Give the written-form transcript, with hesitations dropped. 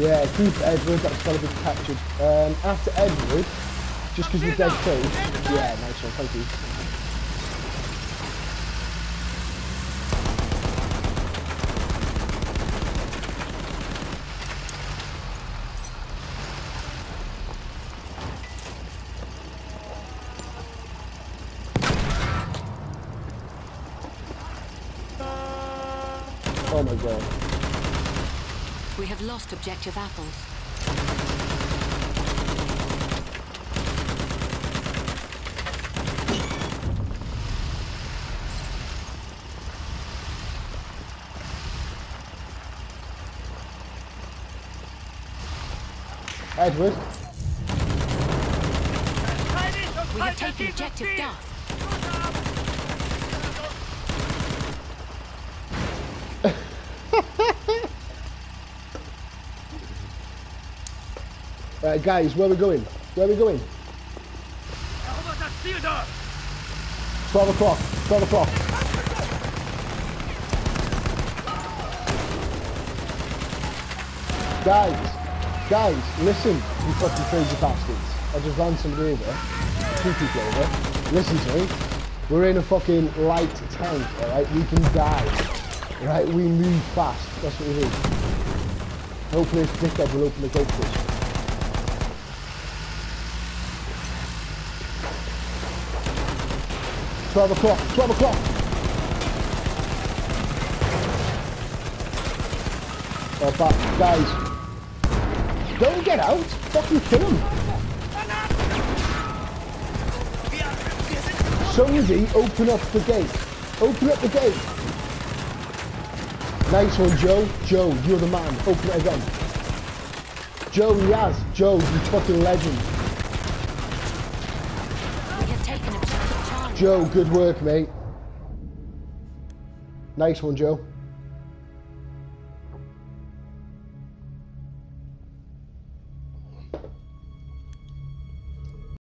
Yeah, keep Edward, that's got to be captured. After Edward, just because we're dead close. Yeah, nice one, thank you. Oh my god. We have lost objective apples. Edward. We have taken objective Duff. Right, guys, where are we going? Where are we going? 12 o'clock. 12 o'clock. Guys, listen, you fucking crazy bastards. I just ran somebody over. Two people over. Listen to me. We're in a fucking light tank, alright? We can die. Right? We move fast. That's what we do. Hopefully this dickhead will open the gate for us. $12 o'clock. 12 o'clock. Oh, but guys. Don't get out! Fucking kill him! Somebody open up the gate! Open up the gate! Nice one, Joe. Joe, you're the man. Open it again. Joe, he has. Joe, you fucking legend. We have taken objective Charlie. Joe, good work, mate. Nice one, Joe.